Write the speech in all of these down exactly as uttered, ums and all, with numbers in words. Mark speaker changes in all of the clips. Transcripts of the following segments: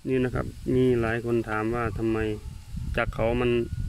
Speaker 1: นี่นะครับมีหลายคนถามว่าทำไมจากเขามัน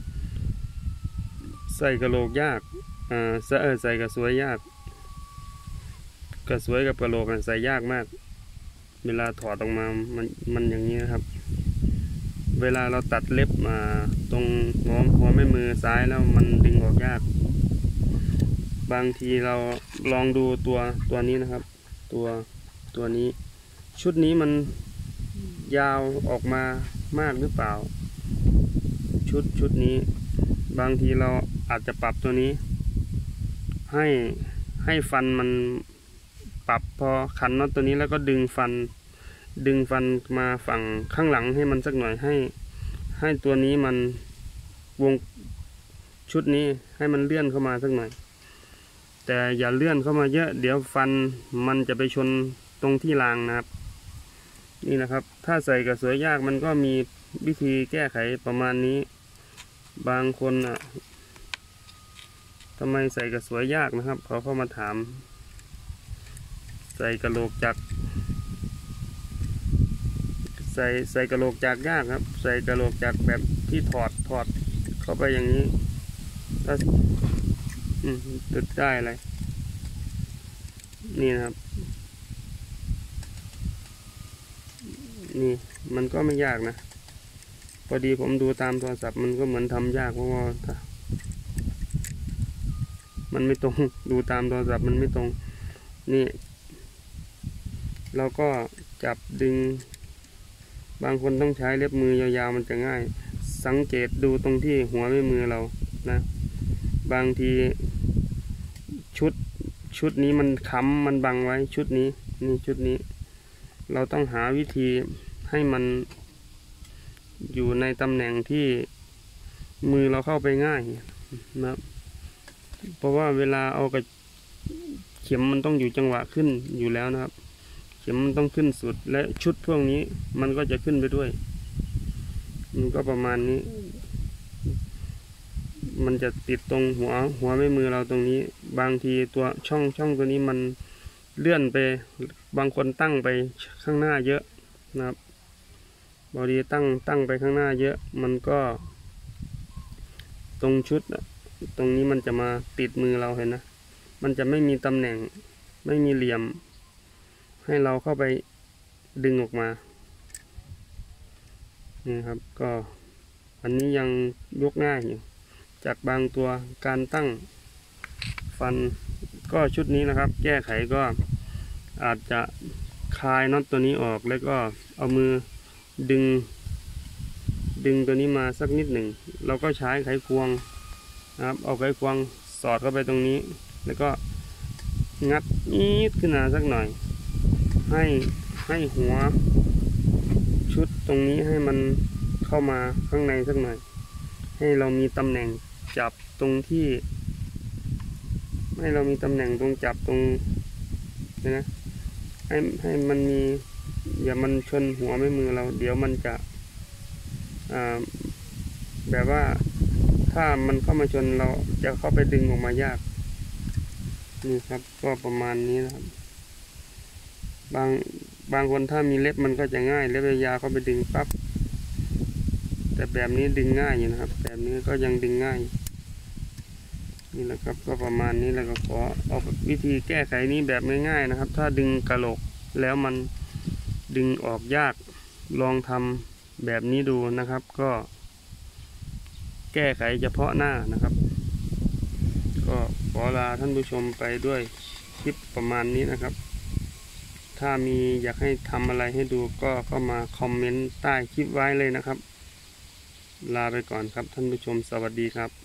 Speaker 1: ใส่กระโหลกยากอ่าใส่ใส่กระสวยยากกระสวยกับกระโหลกใส่ยากมากเวลาถอดออกมามันมันอย่างนี้นะครับเวลาเราตัดเล็บมาตรงหัวหัวแม่มือซ้ายแล้วมันดึงออกยากบางทีเราลองดูตัวตัวนี้นะครับตัวตัวนี้ชุดนี้มันยาวออกมามากหรือเปล่าชุดชุดนี้บางทีเราอาจจะปรับตัวนี้ให้ให้ฟันมันปรับพอขันน็อตตัวนี้แล้วก็ดึงฟันดึงฟันมาฝั่งข้างหลังให้มันสักหน่อยให้ให้ตัวนี้มันวงชุดนี้ให้มันเลื่อนเข้ามาสักหน่อยแต่อย่าเลื่อนเข้ามาเยอะเดี๋ยวฟันมันจะไปชนตรงที่รางนะครับนี่นะครับถ้าใส่กระสวยยากมันก็มีวิธีแก้ไขประมาณนี้บางคนอ่ะทำไมใส่กระสวยยากนะครับเขาเข้ามาถามใส่กระโหลกจักรใส่ใส่กระโหลกจักรยากครับใส่กระโหลกจักรแบบที่ถอดถอดเข้าไปอย่างนี้ถ้าอืมติดได้อะไรนี่นะครับนี่มันก็ไม่ยากนะพอดีผมดูตามโทรศัพท์มันก็เหมือนทำยากเพราะว่ามันไม่ตรงดูตามโทรศัพท์มันไม่ตรงนี่เราก็จับดึงบางคนต้องใช้เล็บมือยาวๆมันจะง่ายสังเกตดูตรงที่หัวแม่มือเรานะบางทีชุดชุดนี้มันค้ำมันบังไว้ชุดนี้นี่ชุดนี้เราต้องหาวิธีให้มันอยู่ในตำแหน่งที่มือเราเข้าไปง่ายนะครับเพราะว่าเวลาเอากระเข็มมันต้องอยู่จังหวะขึ้นอยู่แล้วนะครับเข็มมันต้องขึ้นสุดและชุดพวกนี้มันก็จะขึ้นไปด้วยมันก็ประมาณนี้มันจะติดตรงหัวหัวแม่มือเราตรงนี้บางทีตัวช่องช่องตัวนี้มันเลื่อนไปบางคนตั้งไปข้างหน้าเยอะนะครับบอดีตั้งตั้งไปข้างหน้าเยอะมันก็ตรงชุดตรงนี้มันจะมาติดมือเราเห็นนะมันจะไม่มีตำแหน่งไม่มีเหลี่ยมให้เราเข้าไปดึงออกมานี่ครับก็อันนี้ยังยกง่ายอยู่จากบางตัวการตั้งฟันก็ชุดนี้นะครับแก้ไขก็อาจจะคลายน็อตตัวนี้ออกแล้วก็เอามือดึงดึงตัวนี้มาสักนิดหนึ่งเราก็ใช้ไขควงนะครับเอาไขควงสอดเข้าไปตรงนี้แล้วก็งัดนิดขึ้นมาสักหน่อยให้ให้หัวชุดตรงนี้ให้มันเข้ามาข้างในสักหน่อยให้เรามีตำแหน่งจับตรงที่ให้เรามีตำแหน่งตรงจับตรงนะให้ให้มันมีอย่ามันชนหัวไม่มือเราเดี๋ยวมันจะอ่าแบบว่าถ้ามันเข้ามาชนเราจะเข้าไปดึงออกมายากนี่ครับก็ประมาณนี้นะครับบางบางคนถ้ามีเล็บมันก็จะง่ายเล็บยาวเข้าไปดึงปั๊บแต่แบบนี้ดึงง่ายอยู่นะครับแบบนี้ก็ยังดึงง่ายนี่แหละครับก็ประมาณนี้แล้วก็ขอเอาวิธีแก้ไขนี้แบบง่ายๆนะครับถ้าดึงกระโหลกแล้วมันดึงออกยากลองทำแบบนี้ดูนะครับก็แก้ไขเฉพาะหน้านะครับก็ขอลาท่านผู้ชมไปด้วยคลิปประมาณนี้นะครับถ้ามีอยากให้ทำอะไรให้ดูก็เข้ามาคอมเมนต์ใต้คลิปไว้เลยนะครับลาไปก่อนครับท่านผู้ชมสวัสดีครับ